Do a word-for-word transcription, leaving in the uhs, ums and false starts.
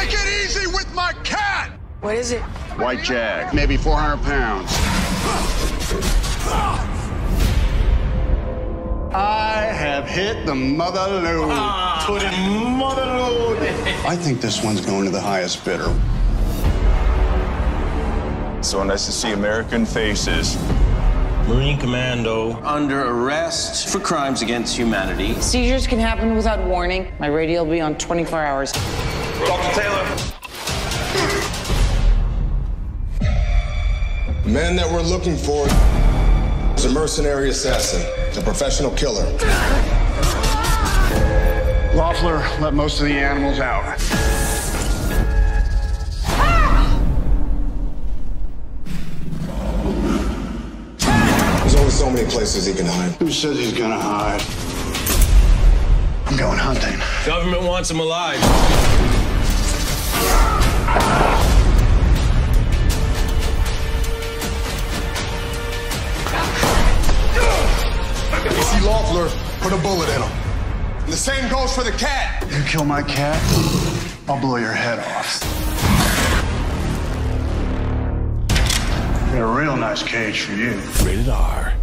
Take it easy with my cat! What is it? White jag, maybe four hundred pounds. I have hit the mother load. Ah, put it mother load. I think this one's going to the highest bidder. So nice to see American faces. Marine Commando. Under arrest for crimes against humanity. Seizures can happen without warning. My radio will be on twenty-four hours. Doctor Taylor. The man that we're looking for is a mercenary assassin, a professional killer. Loeffler let most of the animals out. There's only so many places he can hide. Who says he's gonna hide? I'm going hunting. Government wants him alive. You see Loeffler, put a bullet in him. And the same goes for the cat. You kill my cat, I'll blow your head off. Got a real nice cage for you. Rated R.